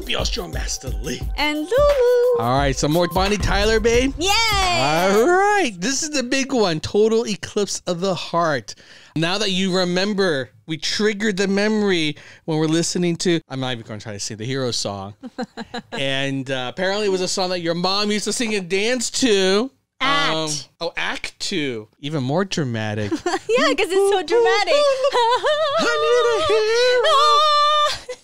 your show, Master Lee. And Lulu. All right, some more Bonnie Tyler, babe. Yay! All right, this is the big one. Total Eclipse of the Heart. Now that you remember, we triggered the memory when we're listening to, I'm not even going to try to sing the Hero song. And apparently it was a song that your mom used to sing and dance to. Act. Act 2. Even more dramatic. Yeah, because it's so dramatic. I need a hero.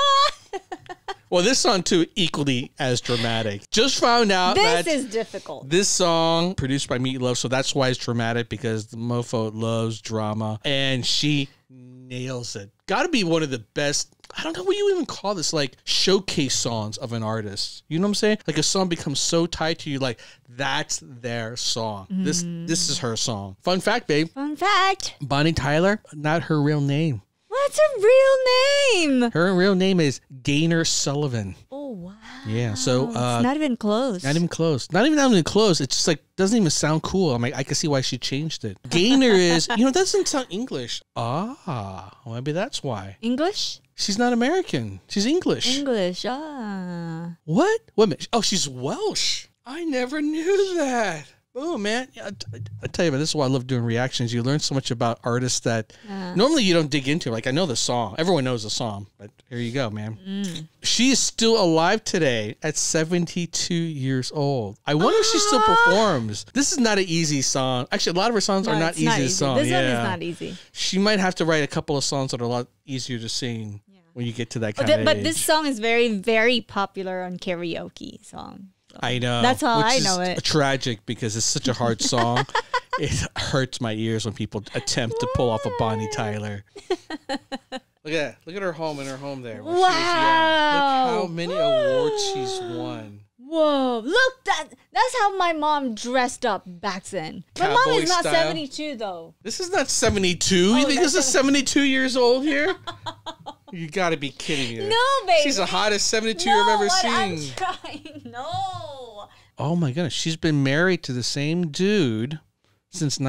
Well, this song too, equally as dramatic. Just found out This is difficult. This song, produced by Meat Loaf, so that's why it's dramatic, because the mofo loves drama, and she nails it. Gotta be one of the best, I don't know what you even call this, like showcase songs of an artist. You know what I'm saying? Like a song becomes so tied to you, like that's their song. This is her song. Fun fact, babe. Fun fact. Bonnie Tyler, not her real name. What's her real name? Her real name is Gaynor Sullivan. Oh, wow. Yeah, so It's not even close. Not even close. Not even close. It's just like doesn't even sound cool. I'm like, I can see why she changed it. Gaynor is, it doesn't sound English. Well, maybe that's why. English? She's not American. She's English. English. Ah. What? Wait a minute. Oh, she's Welsh. I never knew that. Oh, man. Yeah, I tell you, this is why I love doing reactions. You learn so much about artists that normally you don't dig into. Like, I know the song. Everyone knows the song. But here you go, man. She is still alive today at 72 years old. I wonder if she still performs. This is not an easy song. Actually, a lot of her songs are not easy songs. This one is not easy. She might have to write a couple of songs that are a lot easier to sing when you get to that kind of age. But this song is very, very popular on karaoke song. I know. That's how I which know is it. Tragic because it's such a hard song. It hurts my ears when people attempt to pull off a Bonnie Tyler. Look at that. Look at her home and her home there. When she was young. Look how many awards she's won. Whoa. Look, that's how my mom dressed up back then. My mom Cowboy is not style. 72 though. This is not 72. You think this is 72 years old here? You got to be kidding me. No, baby. She's the hottest 72 I've ever seen. I'm trying. No. Oh my goodness. She's been married to the same dude since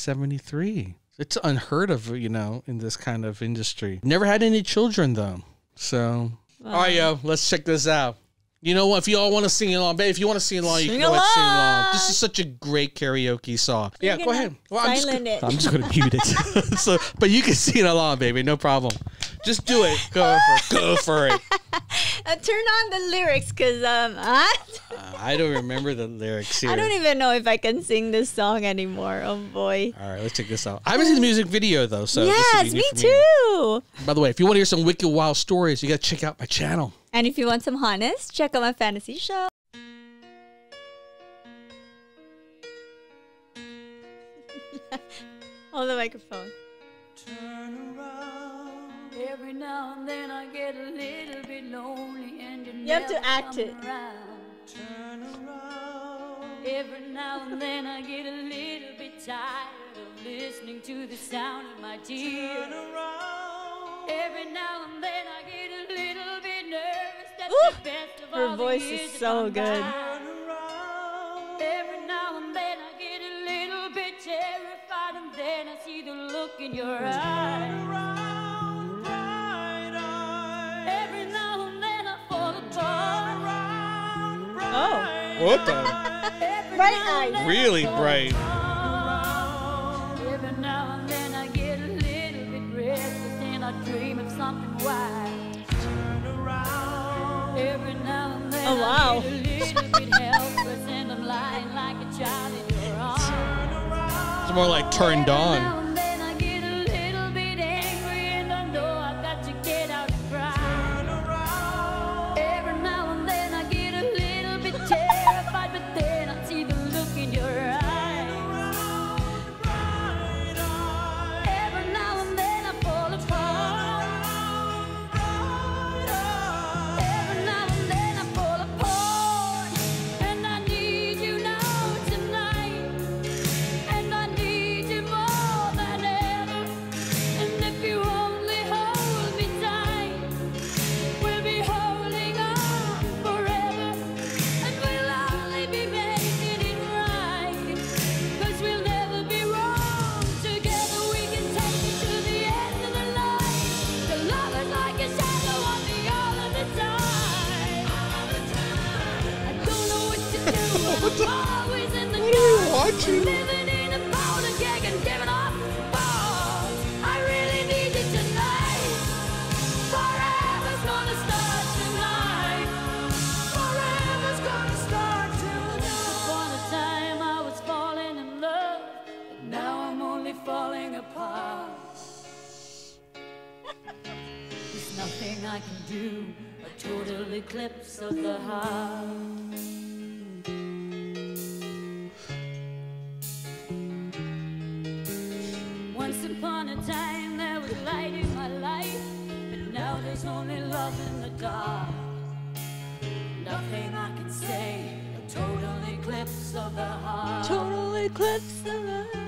1973. It's unheard of, in this kind of industry. Never had any children, though. So, all right, yo, let's check this out. You know what? If you all want to sing along, babe, if you want to sing along, you can go ahead and sing along. This is such a great karaoke song. Yeah, go ahead. Well, I'm just going to mute it. But you can sing along, baby. No problem. Just do it. Go for it. Go for it. Turn on the lyrics, because I don't remember the lyrics here. I don't even know if I can sing this song anymore. Oh boy. All right, let's check this out. I haven't seen the music video though, so yes, this me too. By the way, if you want to hear some wicked wild stories, you got to check out my channel. And if you want some hotness, check out my fantasy show. Hold the microphone. Turn around. Every now and then I get a little bit lonely and you have to act it. Turn around. Every now and then I get a little bit tired of listening to the sound of my tears. Turn around. Every now and then I get a little bit nervous that the best of her all voice the years is so good. Turn around. Every now and then I get a little bit terrified, and then I see the look in your eyes. Turn around, bright eyes. Every now and then I fall apart. Turn around, bright What the? Bright eyes. Really bright. Every now and then I get a little bit restless and I dream of something wild. Turn around. Every now and then wow. I get a little bit helpless and I'm lying like a child in your arms. Turn around. It's more like turned Every on. now and then I get a little bit angry and I know I've got to get out and cry. Turn around. Every now and then I get a little bit terrified, but then I see the look in your eyes. Every now and then I fall apart. Every now and then I fall apart. And I need you now tonight. And I need you more Always in the What are you dark, watching? living in a powder keg and giving off balls. I really need you tonight. Forever's gonna start tonight. Forever's gonna start tonight. Upon a time I was falling in love, but now I'm only falling apart. There's nothing I can do, a total eclipse of the heart. Once upon a time there was light in my life, but now there's only love in the dark. Nothing I can say, a total eclipse of the heart. Total eclipse of the heart.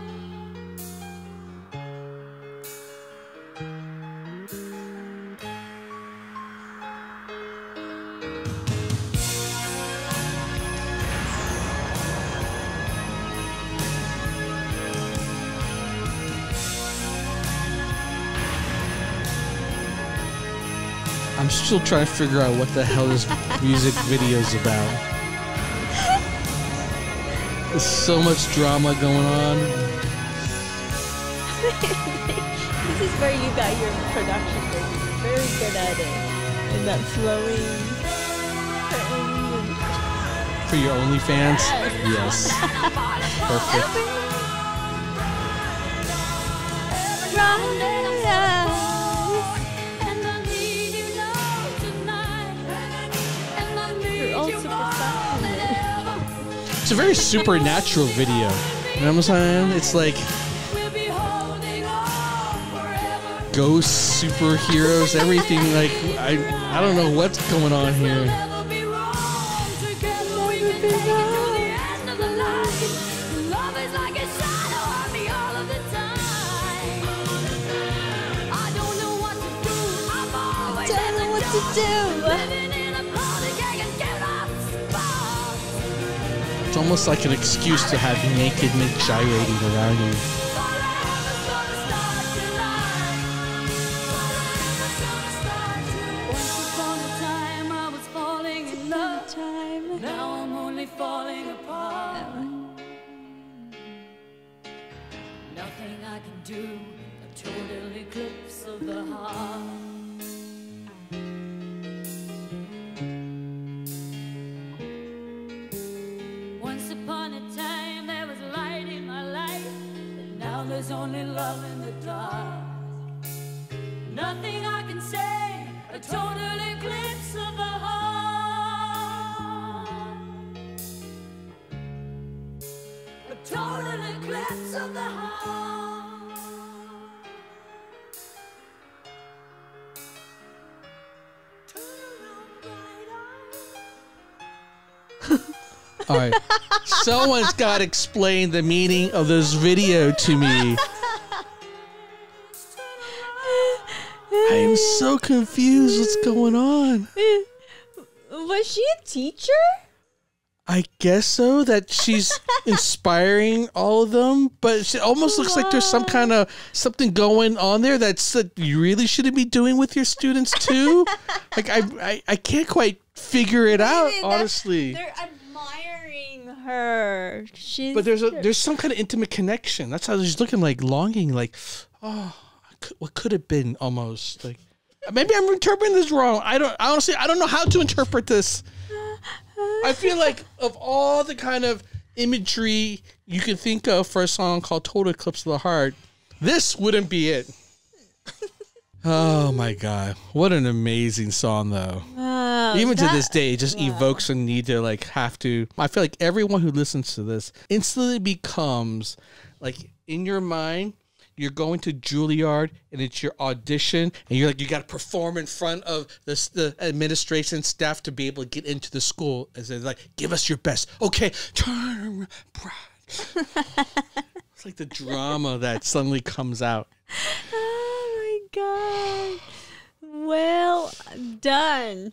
I'm still trying to figure out what the hell this music video is about. There's so much drama going on. This is where you got your production degree. Very good at it. And that flowing curtains and For your OnlyFans? Yes. Perfect. You're all super It's a very supernatural video. You know what I'm saying? It's like ghosts, superheroes, everything. Like I don't know what's going on here. It's almost like an excuse to have naked Mick gyrating around you. Now I'm only falling apart. Nothing I can do, a total eclipse of the heart. Once upon a time there was light in my life, but now there's only love in the dark. Nothing I can say, a total eclipse of the heart. A total eclipse of the heart. Turn around, bright eyes. All right. Someone's got to explain the meaning of this video to me. I am so confused. What's going on? Was she a teacher? I guess so, that she's inspiring all of them, but it almost looks like there's some kind of something going on there that you really shouldn't be doing with your students too. Like I can't quite figure it out, honestly. They're admiring her. She's But there's some kind of intimate connection. That's how she's looking, like longing, like, oh, what could have been, almost like. Maybe I'm interpreting this wrong. I don't know how to interpret this. I feel like of all the kind of imagery you can think of for a song called Total Eclipse of the Heart, this wouldn't be it. Oh my God. What an amazing song, though. Even to this day, it just evokes a need to have to. I feel like everyone who listens to this instantly becomes like, in your mind, you're going to Juilliard and it's your audition, and you're like, you got to perform in front of the administration staff to be able to get into the school. As they're like, give us your best. Okay, turn around. It's like the drama that suddenly comes out. Oh my God. Well done.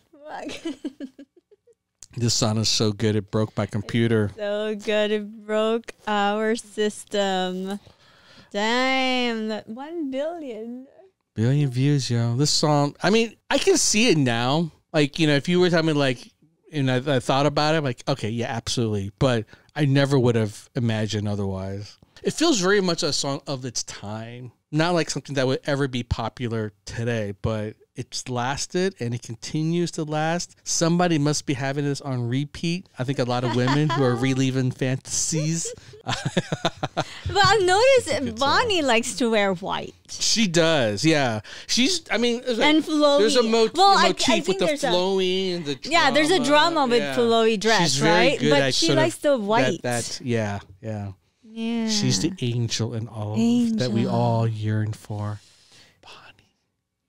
This song is so good, it broke my computer. So good. It broke our system. Damn, that 1 billion. Billion views, yo. This song, I mean, I can see it now. Like, if you were telling me, And I thought about it. I'm like, okay, yeah, absolutely. But I never would have imagined otherwise. It feels very much a song of its time. Not like something that would ever be popular today, but it's lasted and it continues to last. Somebody must be having this on repeat. I think a lot of women who are reliving fantasies. But I've noticed Bonnie likes to wear white. She does, yeah. I mean, and flowy. There's a motif I with the flowing and the drama. Yeah, there's a drama with flowy dress, right? But she likes the white. Yeah. Yeah. She's the angel in all that we all yearn for.